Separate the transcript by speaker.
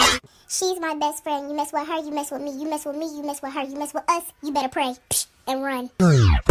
Speaker 1: She's my best friend. You mess with her, you mess with me. You mess with me, you mess with her. You mess with us, you better pray and run.